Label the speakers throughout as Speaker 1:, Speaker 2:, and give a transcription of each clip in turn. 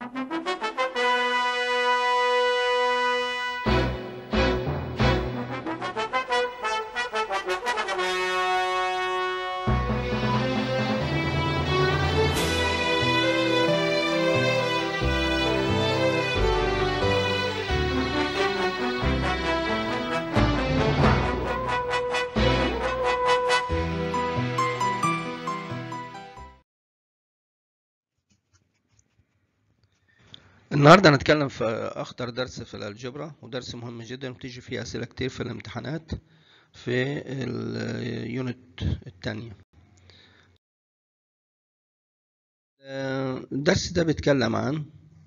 Speaker 1: النهارده هنتكلم في اخطر درس في الالجبرا، ودرس مهم جدا وبتيجي فيه اسئله كتير في الامتحانات في اليونت الثانيه. الدرس ده بيتكلم عن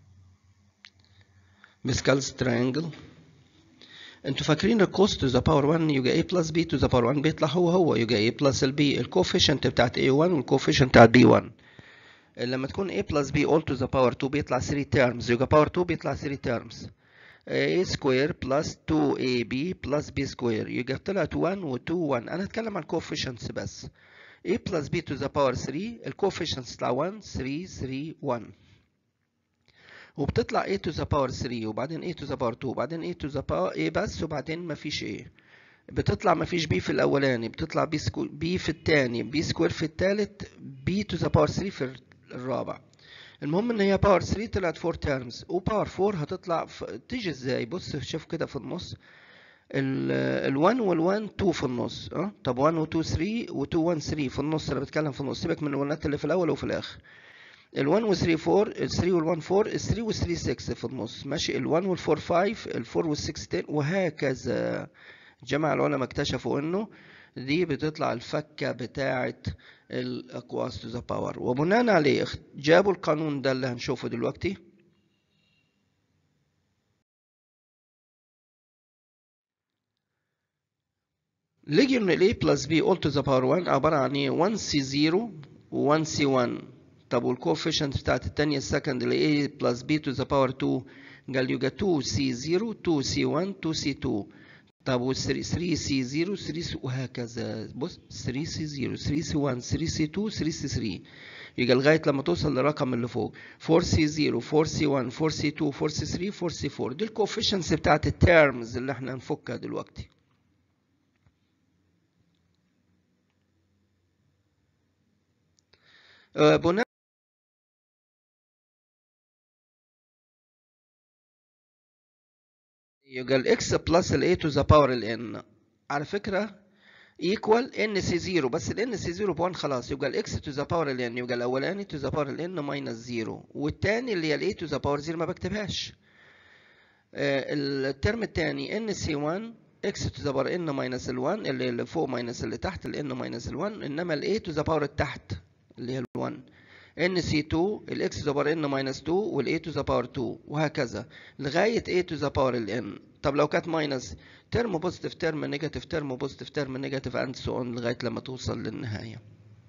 Speaker 1: بسكالز تريانجل. انتوا فاكرين الكوس تو ذا باور 1 يبقى a بلس b تو ذا باور 1 بيطلع هو يبقى a بلس البي. الكوفيشنت بتاعت a1 والكوفيشنت بتاعت b1. لما تكون a بلس b all to the power 2 بيطلع 3 terms، يبقى باور 2 بيطلع 3 terms. a square plus 2ab plus b square يبقى طلعت 1 و 2 1. انا هتكلم عن coefficients بس. a plus b to the power 3 الcoefficients تطلع 1 3 3 1، وبتطلع a to the power 3 وبعدين a to the power 2 وبعدين a to the power a بس وبعدين مفيش a. بتطلع مفيش b في الاولاني، بتطلع b في الثاني، b سكوير في الثالث، b to the power 3 في الرابع. المهم ان هي باور 3 طلعت 4 تيرمز، وباور 4 هتطلع تيجي ازاي؟ بص شوف كده في النص ال1 وال1 2 في النص. طب 1 و2 3 و2 1 3 في النص. انا بتكلم في النص، سيبك من الونات اللي في الاول وفي الاخر. ال1 و3 4، ال3 وال1 4، ال3 وال3 6 في النص، ماشي. ال1 وال4 5، ال4 وال6 10 وهكذا. جماعة العلماء اكتشفوا انه دي بتطلع الفكة بتاعة الاقواس تو ذا باور، وبناء عليه جابوا القانون ده اللي هنشوفه دلوقتي. لقيوا ان ال a plus b all to the power 1 عبارة عن ايه؟ 1c0 و 1c1. طب والكوفيشنت بتاعت التانية السكند اللي a plus b to the power 2 قال يبقى 2c0 2c1 2c2. طب وال 3c0 3 وهكذا. بص 3c0 3c1 3c2 3c3 يبقى لغايه لما توصل للرقم اللي فوق 4c0 4c1 4c2 4c3 4c4. دي الكوفيشنتس بتاعت التيرمز اللي احنا هنفكها دلوقتي. بناء يبقى الاكس بلس الاي تو ذا باور الان على فكره ايكوال ان سي 0، بس الان سي 0 ب 1 خلاص. يبقى الاكس تو ذا باور الان يبقى الاولاني تو ذا باور الان ماينس 0، والثاني اللي هي الاي تو ذا باور 0 ما بكتبهاش. الترم الثاني ان سي 1 اكس تو ذا باور ان ماينس ال1 اللي فوق ماينس اللي تحت الان ماينس ال1، انما الاي تو ذا باور التحت اللي هي ال1 ان سي 2 الاكس تو ذا باور ان ماينس 2 والاي تو ذا باور 2 وهكذا لغايه اي تو ذا باور الان. طب لو كانت ماينس ترم بوزيتيف ترم نيجاتيف ترم بوزيتيف ترم نيجاتيف اند سو اون لغايه لما توصل للنهايه.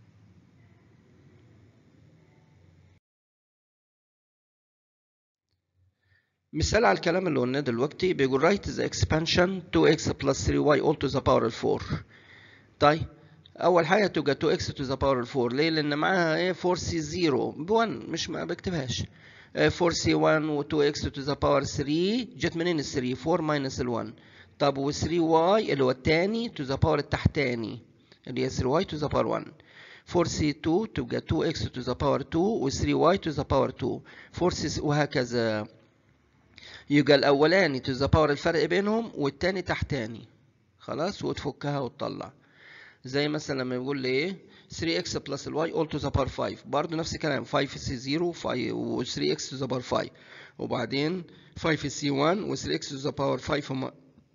Speaker 1: مثال على الكلام اللي قلناه دلوقتي بيقول write the expansion 2x plus 3y all to the power 4. طيب اول حاجه تبقى 2x to the power 4. ليه؟ لان معاها ايه 4c0 ب 1 مش ما بكتبهاش. 4c1 و 2x to the power 3 جت منين ال 3؟ 4 minus ال 1. طب و 3y اللي هو الثاني to the power التحتاني اللي هي 3y to the power 1. 4c2 تبقى 2x to the power 2 و 3y to the power 2 4c وهكذا. يبقى الاولاني to the power الفرق بينهم والتاني تحتاني خلاص، وتفكها وتطلع. زي مثلا لما يقول لي ايه 3x plus y all to the power 5، برضه نفس الكلام 5c0 و 3x to the power 5 وبعدين 5c1 و 3x to the power 5 هم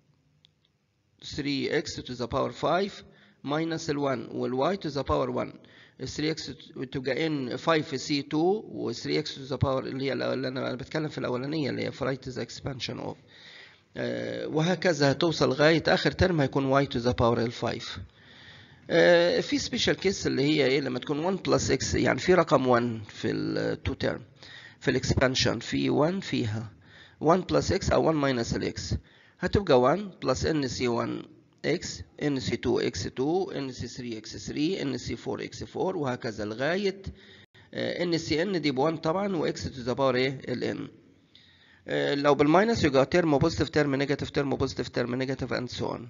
Speaker 1: 3x to the power 5 minus ال 1 وال y to the power 1. 3x تبقى ان 5c2 و 3x to the power اللي هي اللي انا بتكلم في الاولانيه اللي هي write the expansion of وهكذا هتوصل لغايه اخر ترم هيكون y to the power 5. في سبيشال كيس اللي هي ايه لما تكون 1 بلس اكس، يعني في رقم 1 في التو تيرم في الاكسبانشن، في 1 فيها 1 بلس اكس او 1 ماينس الاكس، هتبقى 1 بلس ان سي 1 اكس ان سي 2 اكس 2 ان سي 3 اكس 3 ان سي 4 اكس 4 وهكذا لغايه ان سي ان دي ب1 طبعا، واكس تو ذا باور ايه الان. لو بالماينس يبقى ترم بوزيتيف ترم نيجاتيف ترم بوزيتيف ترم نيجاتيف اند سو اون.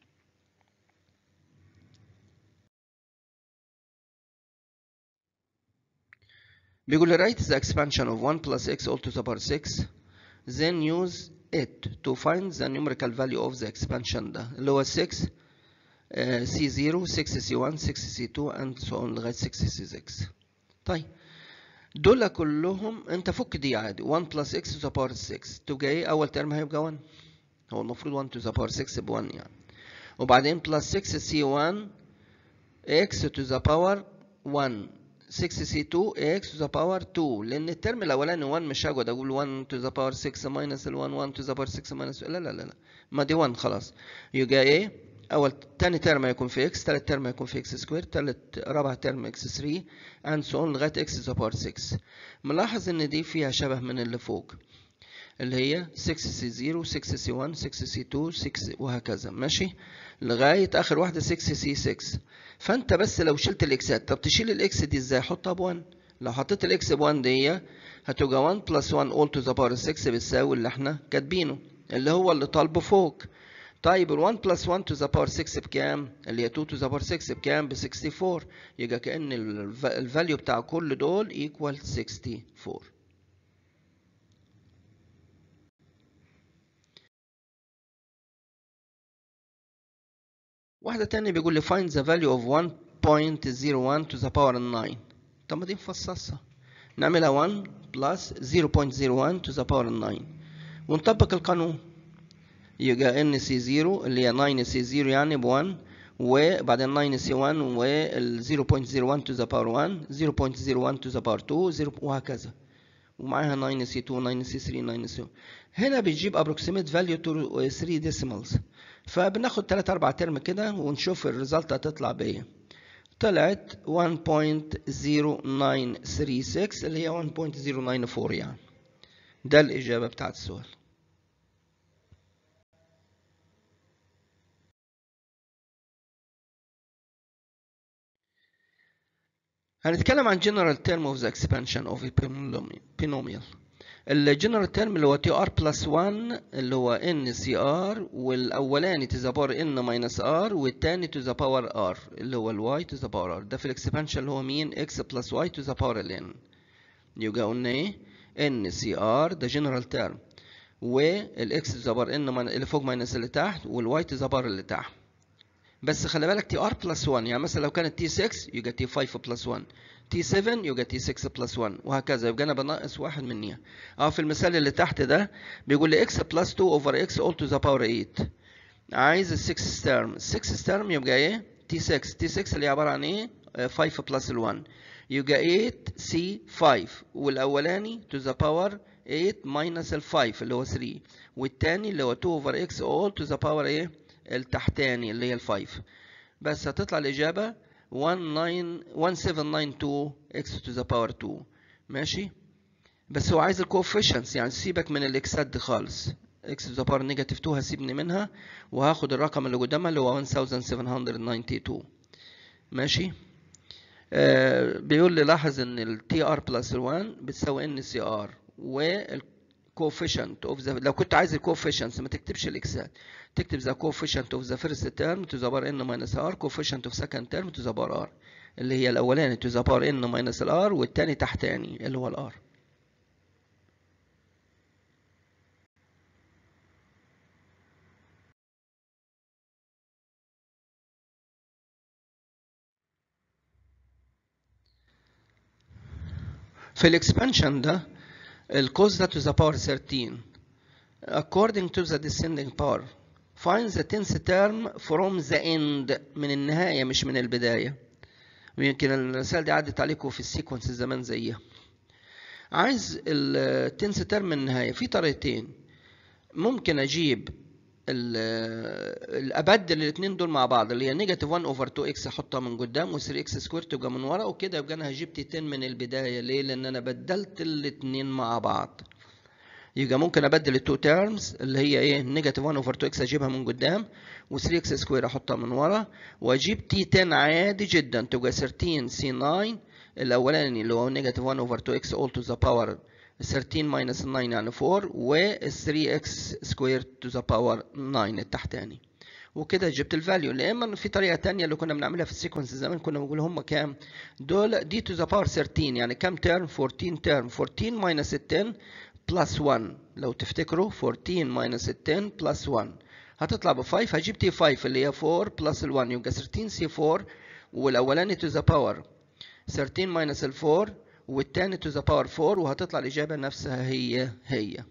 Speaker 1: بيقول لي write the expansion of 1 plus x all to the power 6 then use it to find the numerical value of the expansion ده اللي هو 6 C0 6 C1 6 C2 and so on لغاية 6 C6. طيب دول كلهم انت فك دي عادي 1 plus x to the power 6 تبقى ايه؟ اول ترم هيبقى 1، هو المفروض 1 to the power 6 ب 1 يعني، وبعدين plus 6 C1 x to the power 1 6 C2 x to the power 2 لان الترم الاولاني 1 مش هقعد اقول 1 to the power 6 minus ال 1 1 to the power 6 minus لا ما دي 1 خلاص. يبقى ايه؟ تاني ترم هيكون في x، تالت ترم هيكون في x سكوير، رابع ترم x 3 and so on لغايه x to the power 6. ملاحظ ان دي فيها شبه من اللي فوق اللي هي 6C0 6C1 6C2 6 وهكذا ماشي لغاية آخر واحدة 6C6. فأنت بس لو شلت الإكسات، طب تشيل الإكس دي إزاي؟ حطها ب1. لو حطيت الإكس ب1 دي هتبقى 1 plus 1 all to the power 6 بتساوي اللي إحنا كاتبينه اللي هو اللي طالبه فوق. طيب ال 1 plus 1 to the power 6 بكام؟ اللي هي 2 to the power 6 بكام؟ ب 64. يبقى كأن الفاليو بتاع كل دول equal 64. واحدة تانية بيقول لي find the value of 1.01 to the power 9. طب ما دي مفصصة، نعملها 1 plus 0.01 to the power 9 ونطبق القانون. يبقى ان سي 0 اللي هي 9 سي 0 يعني ب 1، وبعدين 9 سي 1 وال 0.01 to the power 1 0.01 to the power 2 0 وهكذا، ومعاها 9 سي 2 9 سي 3 9 سي. هنا بتجيب approximate value to 3 decimals، فبناخد 3 4 ترم كده ونشوف الريزلت هتطلع بايه. طلعت 1.0936 اللي هي 1.094 يعني. ده الإجابة بتاعت السؤال. هنتكلم عن general term of the expansion of a polynomial. الجنرال تيرم اللي هو تي ار بلس 1 اللي هو ان سي ار، والاولاني تو ذا باور ان ماينس ار، والتاني تو ذا باور ار اللي هو الواي تو ذا باور ار. ده في الاكسبانشن اللي هو مين؟ اكس بلس واي تو ذا باور الان. يبقى قلنا ايه؟ ان سي ار ده جنرال تيرم، والاكس تو ذا باور ان اللي فوق ماينس اللي تحت، والواي تو ذا باور اللي تحت. بس خلي بالك تي ار بلس 1 يعني مثلا لو كانت تي 6 يبقى تي 5 بلس 1، تي 7 يبقى تي 6 بلس 1 وهكذا، يبقى انا بنقص واحد منيها. في المثال اللي تحت ده بيقول لي اكس بلس 2 اوفر اكس اول تو ذا باور 8. عايز ال 6 تيرم، ال 6 تيرم يبقى ايه؟ تي 6، تي 6 اللي عباره عن ايه؟ 5 بلس ال 1 يبقى 8 سي 5، والاولاني تو ذا باور 8 ماينس ال 5 اللي هو 3، والتاني اللي هو 2 اوفر اكس اول تو ذا باور ايه؟ التحتاني اللي هي ال 5. بس هتطلع الإجابة 1792 x to the power 2 ماشي. بس هو عايز الكوفيشنتس يعني سيبك من الاكسات دي خالص، x to the power نيجاتيف 2 هسيبني منها وهاخد الرقم اللي قدامها اللي هو 1792 ماشي. بيقول لي لاحظ ان ال TR plus 1 بتساوي NCR، والكوفيشنت اوف ذا، لو كنت عايز الكوفيشنتس ما تكتبش الاكسات، تكتب ذا coefficient of the first term to the power n minus r coefficient of second term to the power r اللي هي الأولاني to the power n minus r والتاني تحتاني اللي هو ال r. في الاكسبانشن ده الكوز ده to the power 13 according to the descending power find the 10th term from the end من النهاية مش من البداية. ويمكن الرسالة دي عدت عليكم في السيكونس زمان زيها. عايز ال 10th term من النهاية في طريقتين، ممكن اجيب ابدل الاثنين دول مع بعض اللي هي نيجاتيف 1 اوفر 2 اكس احطها من قدام و3 اكس سكوير تبقى من ورا وكده، يبقى انا هجيب تي 10 من البدايه. ليه؟ لان انا بدلت الاثنين مع بعض. يبقى ممكن ابدل التو تيرمز اللي هي ايه؟ نيجاتيف 1 اوفر 2 اكس اجيبها من قدام و3 اكس سكوير احطها من ورا، واجيب تي 10 عادي جدا تبقى 13 سي 9 الاولاني اللي هو نيجاتيف 1 اوفر 2 اكس اول تو ذا باور 13 ماينس 9 يعني 4 وال 3 اكس سكوير تو ذا باور 9 التحتاني. وكده جبت الفاليو. يا اما في طريقه ثانيه اللي كنا بنعملها في السيكونس زمان، كنا بنقول هم كام دول دي تو ذا باور 13 يعني كام تيرم 14 تيرم 14 ماينس 10 بلس 1. لو تفتكروا 14 ماينس 10 بلس 1 هتطلع ب 5. هجيب تي 5 اللي هي 4 بلس ال 1 يبقى 13 سي 4 والاولاني تو ذا باور 13 ماينس ال 4 والثاني تو ذا باور 4 وهتطلع الاجابه نفسها هي.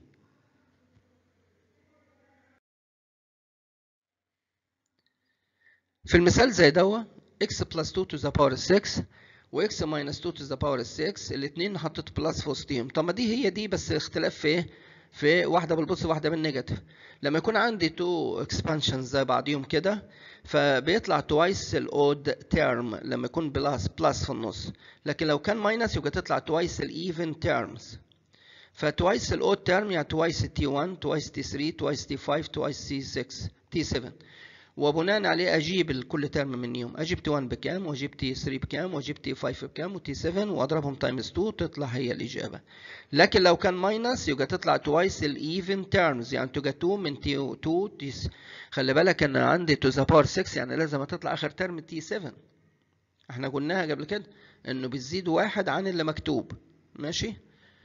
Speaker 1: في المثال زي دوا x plus 2 to the power 6 و x minus 2 to the power 6 الاثنين حطيت بلس في وسطهم. طب ما دي هي دي بس اختلاف في ايه؟ في واحده بالبوزيتيف وواحده بالنيجاتيف. لما يكون عندي تو اكسبانشنز زي بعضيهم كده فبيطلع توايس الاود تيرم لما يكون بلس في النص، لكن لو كان ماينس يبقى تطلع توايس الايفن تيرمز. فتوايس الاود تيرم يعني توايس تي 1 توايس تي 3 توايس تي 5 توايس تي 6 تي 7، وبناء عليه اجيب كل ترم منهم، اجيب تي 1 بكام واجيب تي 3 بكام واجيب تي 5 بكام وتي 7 واضربهم تايمز 2 تطلع هي الاجابه. لكن لو كان ماينس يبقى تطلع توايس الايفن تيرمز يعني تبقى 2 من تي 2 تي. خلي بالك ان عندي تو ذا باور 6 يعني لازم تطلع اخر ترم تي 7. احنا قلناها قبل كده انه بتزيد واحد عن اللي مكتوب. ماشي.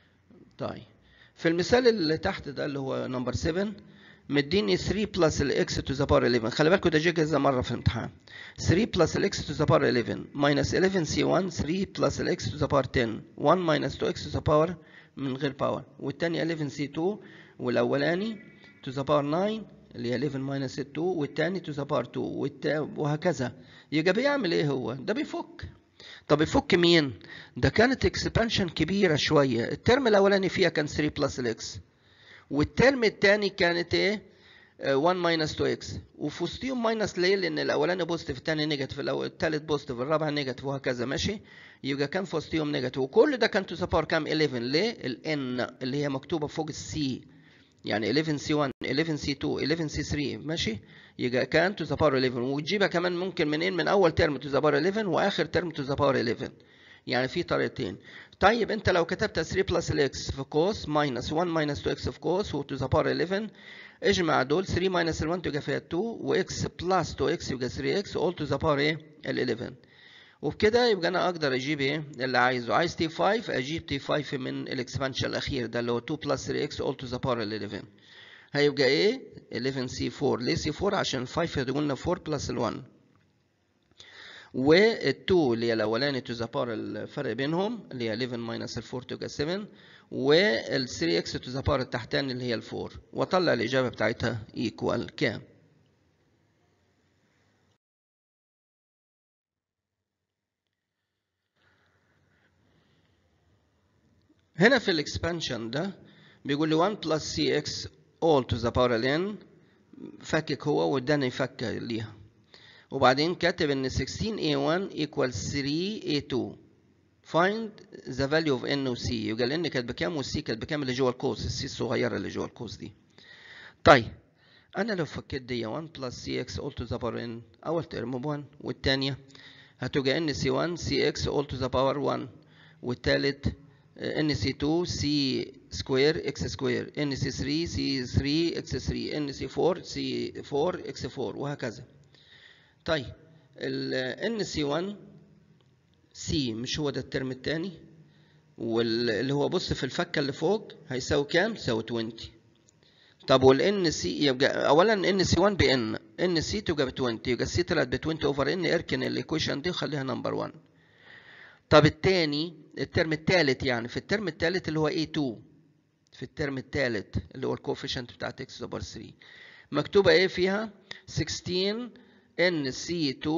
Speaker 1: طيب في المثال اللي تحت ده اللي هو نمبر 7 مديني 3 بلس الاكس تو ذا باور 11. خلي بالكوا ده جه كذا مره في الامتحان. 3 بلس الاكس تو ذا باور 11 ماينس 11 سي 1 3 بلس الاكس تو ذا باور 10 1 ماينس 2 اكس تو ذا باور من غير باور، والثاني 11 سي 2 والاولاني تو ذا باور 9 اللي هي 11 ماينس 2 والثاني تو ذا باور 2 وهكذا. يبقى بيعمل ايه هو؟ ده بيفك. طب يفك مين؟ ده كانت اكسبانشن كبيره شويه. الترم الاولاني فيها كان 3 بلس الاكس والترم الثاني كانت ايه 1 ماينس 2 اكس وفي وسطهم ماينس ليه؟ لان الاولاني بوزيتيف الثاني نيجاتيف الثالث بوزيتيف الرابع نيجاتيف وهكذا. ماشي. يبقى كان في وسطهم نيجاتيف وكل ده كان تو ذا باور كام 11 ليه؟ الان اللي هي مكتوبه فوق السي يعني 11 سي 1 11 سي 2 11 سي 3. ماشي. يبقى كان تو ذا باور 11 وتجيبها كمان ممكن منين؟ من اول ترم تو ذا باور 11 واخر ترم تو ذا باور 11. يعني في طريقتين. طيب انت لو كتبت 3 بلس الاكس في قوس ماينس 1 ماينس 2 اكس في قوس وتو ذا باور 11 اجمع دول 3 ماينس ال 1 تبقى فيها 2 واكس بلس 2 اكس يبقى 3 اكس اول تو ذا باور ايه ال 11. وبكده يبقى انا اقدر اجيب ايه اللي عايزه. عايز تي 5 اجيب تي 5 من الاكسبانشن الاخير ده اللي هو 2 بلس 3 اكس اول تو ذا باور ال 11. هيبقى ايه 11 سي 4. ليه سي 4؟ عشان 5 هتقول لنا 4 بلس ال 1 وال2 اللي هي الاولاني تو ذا باور الفرق بينهم اللي هي 11 ماينس ال 4 تبقى 7 وال 3 اكس تو ذا باور التحتاني اللي هي ال 4 واطلع الاجابه بتاعتها ايكوال كام. هنا في الاكسبانشن ده بيقول لي 1 بلس سي اكس all to the power n فكك هو واداني فكه ليها وبعدين كاتب ان 16a1 equals 3a2 find the value of n و c. يبقى ال n كانت بكام والc كانت بكام اللي جوه القوس الc الصغيره اللي جوه القوس دي. طيب انا لو فكيت دي 1 بلس cx all to the power n اول ترم ب1 والثانيه هتبقى ان سي 1 سي اكس all to the power 1 والثالث ان سي 2 سي سكوير اكس سكوير ان سي 3 سي 3 اكس 3 ان سي 4 سي 4 اكس 4 وهكذا. طيب ال ان سي 1 سي مش هو ده الترم الثاني واللي هو بص في الفكه اللي فوق هيساوي كام؟ يساوي 20. طب والان سي يبقى اولا ان سي 1 بان ان سي تبقى ب 20 يبقى السي طلعت ب 20 اوفر ان. اركن الايكويشن دي وخليها نمبر 1. طب الثاني الترم الثالث يعني في الترم الثالث اللي هو A2 في الترم الثالث اللي هو الكوفيشنت بتاعت x اوفر 3 مكتوبه ايه فيها 16 NC2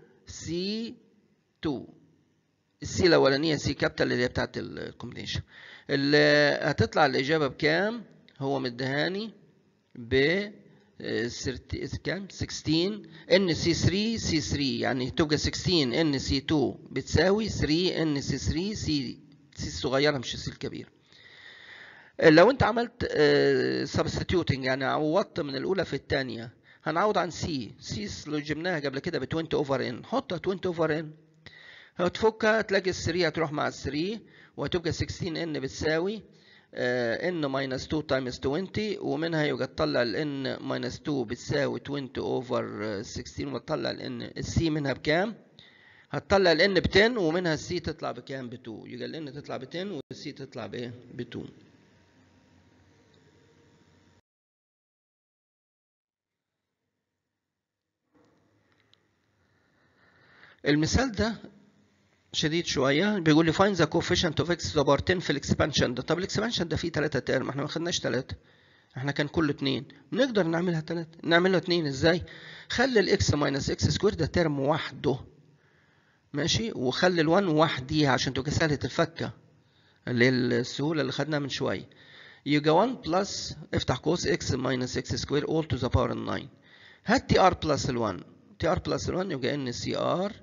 Speaker 1: C2 السي الاولانيه سي كابيتال اللي هي بتاعت الكومبينيشن اللي هتطلع الاجابه بكام؟ هو مدهاني ب كام 16 NC3 C3 يعني تبقى 16 NC2 بتساوي 3 NC3 سي الصغيره مش السي الكبير. لو انت عملت سبستيوتنج يعني عوضت من الاولى في الثانيه هنعوض عن سي اللي جبناها قبل كده ب 20 اوفر ان حطها 20 اوفر ان هتفكها تلاقي ال 3 هتروح مع ال 3 وهتبقى 16 ان بتساوي n minus 2 times 20 ومنها يبقى تطلع ال n minus 2 بتساوي 20 over 16 وتطلع ال n السي منها بكام؟ هتطلع ال n ب 10 ومنها السي تطلع بكام؟ ب 2. يبقى ال n تطلع ب 10 والسي تطلع بايه؟ ب 2. المثال ده شديد شويه، بيقول لي find the coefficient of x to the power 10 في الاكسبانشن ده. طب الاكسبانشن ده فيه 3 ترم، احنا ما خدناش 3، احنا كان كله 2. نقدر نعملها 3، نعملها 2 ازاي؟ خلي الاكس ماينس اكس سكوير ده ترم وحده، ماشي، وخلي ال1 وحديها عشان تبقى سهله الفكه اللي هي السهوله اللي خدناها من شويه. يبقى 1 بلس افتح قوس اكس ماينس اكس سكوير اول تو ذا باور 9. هات تي ار بلس ال1، تي ار بلس ال1 يبقى ان سي ار،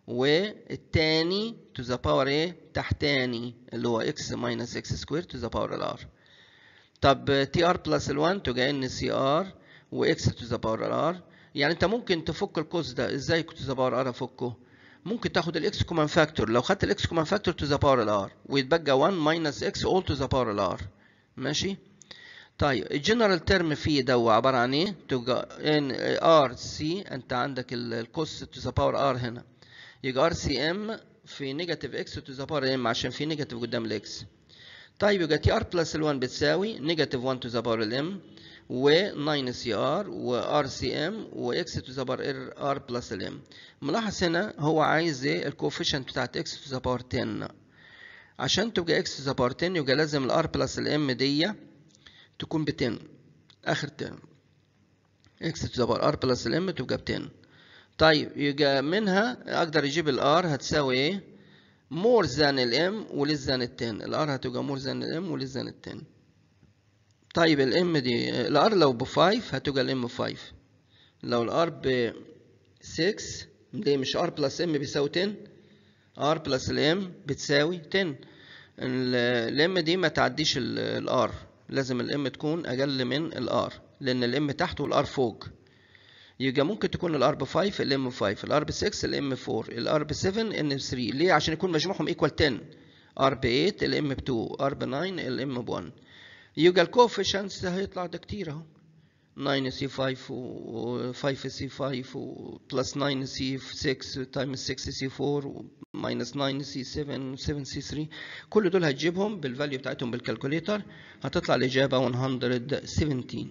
Speaker 1: والتاني تو ذا باور ايه تحتاني اللي هو اكس ماينس اكس سكوير تو ذا باور الار. طب تي ار بلس ال1 تبقى ان سي ار واكس تو ذا باور الار. يعني انت ممكن تفك القوس ده ازاي تو ذا باور ار افكه؟ ممكن تاخد الاكس كومان فاكتور، لو خدت الاكس كومان فاكتور تو ذا باور الار ويتبقى 1 ماينس اكس اول تو ذا باور الار، ماشي. طيب الجنرال ترم فيه ده عباره عن ايه؟ تبقى ان ار سي، انت عندك الكوس تو ذا باور ار هنا، يبقى ار سي ام في نيجاتيف اكس تو ذا باور ام عشان في نيجاتيف قدام الاكس. طيب يبقى تي ار بلس ال1 بتساوي نيجاتيف 1 تو ذا باور الام و 9 سي ار وار سي ام واكس تو ذا باور ار بلس الام. ملاحظ هنا هو عايز ايه؟ الكوفيشنت بتاعت اكس تو ذا باور 10. عشان تبقى اكس تو ذا باور 10 يبقى لازم الار بلس الام دي تكون ب 10 اخر ترم، اكس تو ذا باور ار بلس الام تبقى ب 10. طيب يبقى منها اقدر اجيب الار هتساوي ايه؟ مور ذان الام وليس ذان ال 10. الار هتبقى مور ذان الام وليس ذان ال 10. طيب الام دي الار لو ب 5 هتبقى الام 5، لو الار ب 6 ليه مش ار بلس ام بيساوي 10؟ ار بلس الام بتساوي 10. الام دي ما تعديش الار، لازم الام تكون اقل من الار لان الام تحت والار فوق. يبقى ممكن تكون الار ب 5 الام 5، الار ب 6 الام 4، الار ب 7 ان 3. ليه؟ عشان يكون مجموعهم ايكوال 10. ار ب 8 الام ب 2، ار ب 9 الام ب 1. يبقى الكوفيشنتس هيطلع ده كتير اهو، 9 سي 5 و 5 سي 5 و بلس 9 سي 6 تايمز 6 سي 4 ماينس 9 سي 7 و 7 سي 3. كل دول هتجيبهم بالفاليو بتاعتهم بالكالكوليتر هتطلع الاجابه 117.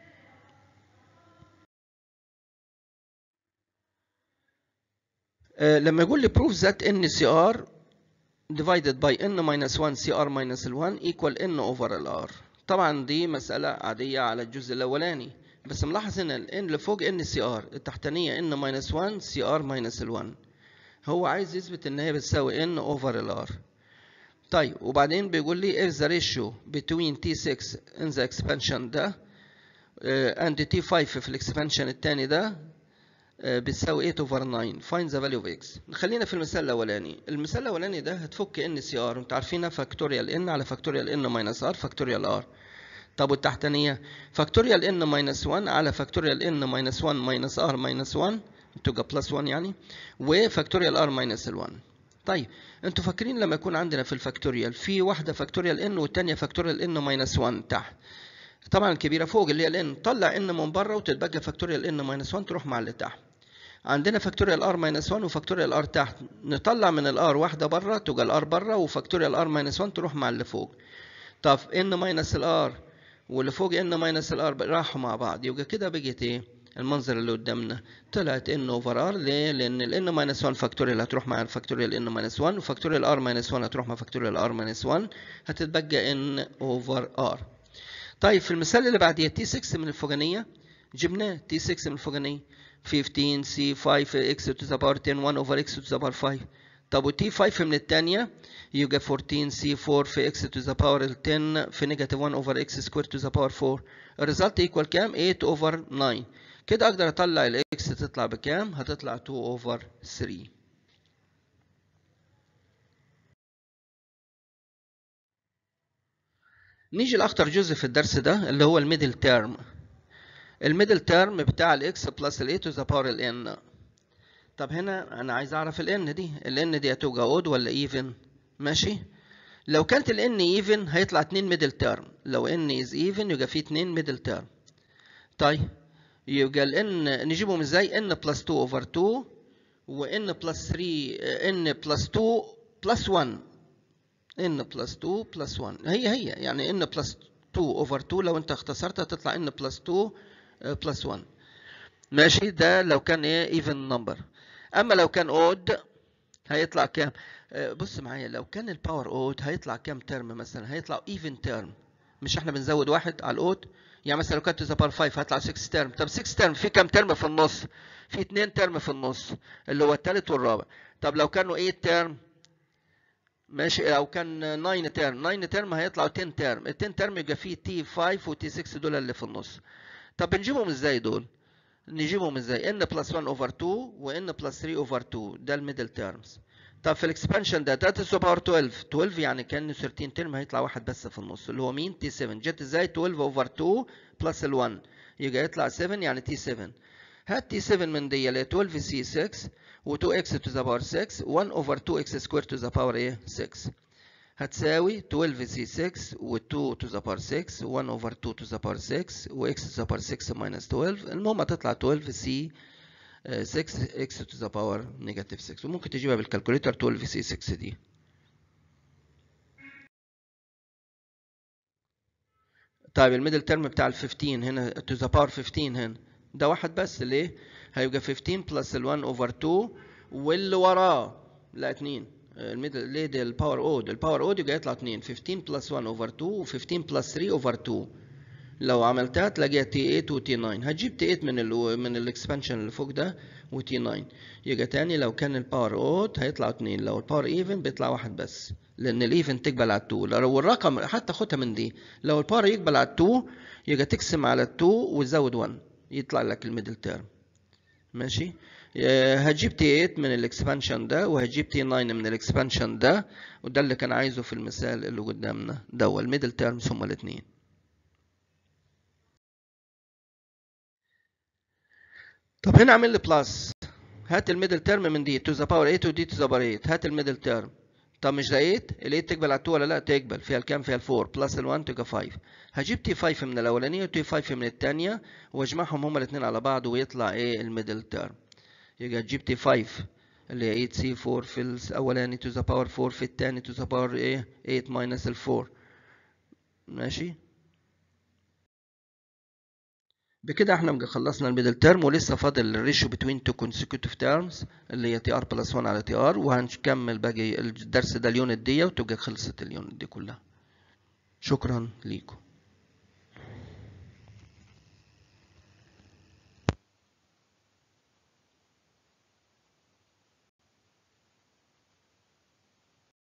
Speaker 1: لما يقول لي prove that n cr divided by n minus 1 cr minus 1 equal n over r. طبعا دي مسألة عادية على الجزء الأولاني، بس ملاحظ هنا ال n اللي فوق n cr التحتانية n minus 1 cr minus 1. هو عايز يثبت إن هي بتساوي n over r. طيب وبعدين بيقول لي if the ratio between T6 in the expansion ده and T5 في الاكسبانشن التاني ده بتساوي 8 over 9 find the value of x. خلينا في المثال الاولاني. المثال الاولاني ده هتفك ان سي ار، انتوا عارفينها فاكتوريال ان على فاكتوريال ان ماينس ار فاكتوريال ار. طب والتحتانيه فاكتوريال ان ماينس 1 على فاكتوريال ان ماينس 1 ماينس ار ماينس 1 تبقى بلس 1 يعني، وفاكتوريال ار ماينس ال 1. طيب انتوا فاكرين لما يكون عندنا في الفاكتوريال في واحده فاكتوريال ان والثانيه فاكتوريال ان ماينس 1 تحت، طبعا الكبيره فوق اللي هي الان طلع ان من بره وتتبقى فاكتوريال ان ماينس 1 تروح مع اللي تحت. عندنا فاكتوريال ار ماينس 1 وفاكتوريال ار تحت، نطلع من الار واحده بره تبقى الار بره وفاكتوريال ار ماينس 1 تروح مع اللي فوق. طب ان ماينس الار واللي فوق ان ماينس الار راحوا مع بعض، يبقى كده بقت ايه المنظر اللي قدامنا؟ طلعت ان اوفر ار. ليه؟ لان الان ماينس 1 فاكتوريال هتروح مع الفاكتوريال ان ماينس 1 وفاكتوريال ار ماينس 1 هتروح مع فاكتوريال ار ماينس 1 هتتبقى ان اوفر ار. طيب في المثال اللي بعديه تي 6 من الفوقانيه جبناه، تي 6 من الفوقانيه 15 سي 5 x to the power 10 1 over x to the power 5. طب وتي 5 من الثانيه يبقى 14 سي 4 في x to the power 10 في نيجاتيف 1 over x square to the power 4. الريزلت ايكوال كام؟ 8 over 9. كده اقدر اطلع الاكس تطلع بكام؟ هتطلع 2 over 3. نيجي لاخطر جزء في الدرس ده اللي هو الميدل تيرم. الميدل تيرم بتاع الاكس بلس ال a to the power ال n. طب هنا انا عايز اعرف الان دي هتبقى اود ولا ايفن؟ ماشي. لو كانت الان ايفن هيطلع 2 ميدل تيرم، لو ان از ايفن يبقى فيه 2 ميدل تيرم. طيب يبقى الان نجيبهم ازاي؟ ان بلس 2 اوفر 2 وان بلس 3 ان بلس 2 بلس 1 ان بلس 2 بلس 1 هي يعني ان بلس 2 اوفر 2 لو انت اختصرتها تطلع ان بلس 2 بلس 1. ماشي. ده لو كان ايه ايفن نمبر. اما لو كان اود هيطلع كام؟ بص معايا، لو كان الباور اود هيطلع كام ترم؟ مثلا هيطلع ايفن ترم، مش احنا بنزود واحد على الاود؟ يعني مثلا لو كانت تو ذا باور 5 هيطلع 6 ترم. طب 6 ترم في كام ترم في النص؟ في 2 ترم في النص اللي هو الثالث والرابع. طب لو كانوا 8 ترم ماشي، لو كان 9 ترم، 9 ترم هيطلعوا 10 ترم، ال 10 ترم يبقى فيه تي 5 وتي 6 دول اللي في النص. طب بنجيبهم ازاي دول؟ نجيبهم ازاي؟ ان بلس 1 اوفر 2 وان بلس 3 اوفر 2 ده الميدل تيرمز. طب في الاكسبانشن ده تو باور 12، 12 يعني كان 13 ترم هيطلع واحد بس في النص اللي هو مين؟ تي 7. جت ازاي؟ 12 اوفر 2 بلس ال 1 يبقى يطلع 7 يعني تي 7. هات تي 7 من دي اللي 12 سي 6 و2 اكس تو ذا باور 6 1 اوفر 2 اكس سكوير تو ذا باور ايه 6 هتساوي 12 سي 6 و2 تو ذا باور 6 1 اوفر 2 تو ذا باور 6 واكس تو ذا باور 6 ماينس 12. المهم هتطلع 12 سي 6 اكس تو ذا باور نيجاتيف 6. وممكن تجيبها بالكالكوليتر 12 سي 6 دي. طيب الميدل ترم بتاع ال 15 هنا تو ذا باور 15 هنا ده واحد بس، ليه؟ هيبقى 15 بلس ال 1 اوفر 2 واللي وراه لا 2. الميدل ليه؟ ده الباور اود، الباور اود يبقى يطلع 2. 15 بلس 1 اوفر 2 و15 بلس 3 اوفر 2 لو عملتها تلاقيها تي 8 وتي 9. هتجيب تي 8 من الاكسبانشن اللي فوق ده وتي 9. يبقى تاني لو كان الباور اود هيطلع 2، لو الباور ايفن بيطلع واحد بس لان الايفن تقبل على 2. لو الرقم حتى خدها من دي، لو الباور يقبل على 2 يبقى تقسم على 2 وتزود 1 يطلع لك الميدل تيرم. ماشي. هتجيب تي 8 من الاكسبانشن ده وهتجيب تي 9 من الاكسبانشن ده، وده اللي كان عايزه في المثال اللي قدامنا ده. الميدل تيرمز هما الاثنين. طب هنا اعمل لي بلس، هات الميدل تيرم من دي تو ذا باور 8 ودي تو ذا باور 8. هات الميدل تيرم. طب مش ده 8؟ ال 8 تقبل على 2 ولا لا؟ تقبل. فيها الكام؟ فيها ال 4 بلس ال 1 تبقى 5. هجيب تي 5 من الاولانيه وتي 5 من الثانيه واجمعهم هما الاثنين على بعض ويطلع ايه الميدل تيرم. يبقى تجيب تي 5 اللي هي 8 سي 4 في الاولاني تو ذا باور 4 في الثاني تو ذا باور ايه 8 ماينس ال 4. ماشي. بكده احنا خلصنا الميدل تيرم ولسه فاضل الريشيو بتوين تو consecutive terms اللي هي تي ار بلس 1 على تي ار، وهنكمل باقي الدرس ده اليونت دي وتبقى خلصت اليونت دي كلها. شكرا ليكم.